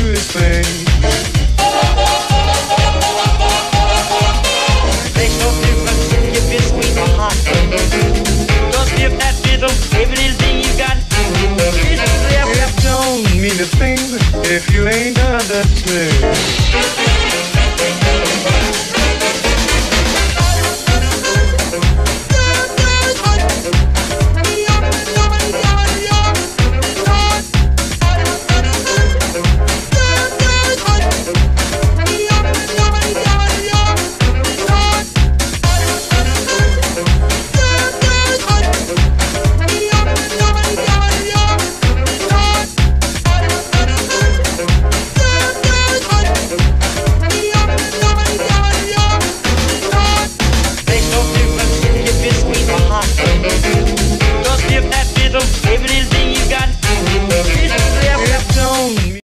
this thing. Makes no difference if you feel sweet or hot. Just give that rhythm every little thing you got. It don't mean a thing if you ain't understood.